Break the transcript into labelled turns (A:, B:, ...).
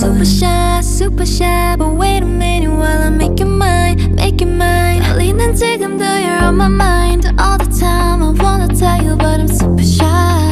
A: super shy. But wait a minute while I make you mine, make you mine. 떨리는 지금도 you're on my mind all the time. I wanna tell you but I'm super shy.